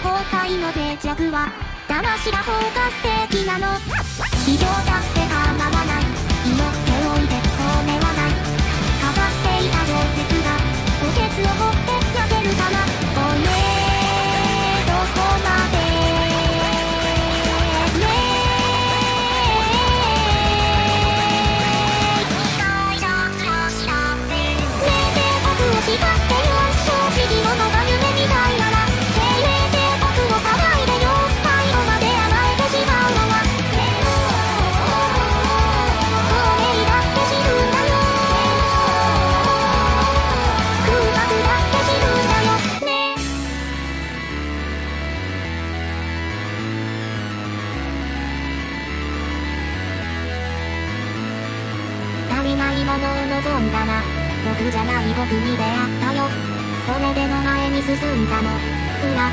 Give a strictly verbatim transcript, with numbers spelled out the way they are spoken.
崩壊の脆弱は騙しだ方が正義なの。非常だって構わない、祈っておいでそうねはない。飾っていた情熱が墓穴を掘って焼ける様。おいねーどこまでねーねえ帝国を叱ってよ、正直者が夢みたいなら精霊帝国を騒いでよ、最後まで甘えてしまうのは孔明だって死ぬんだよ、空白だって死ぬんだよね。足りないものを望んだな、僕じゃない僕に出会ったよ。それでも前に進んだの。裏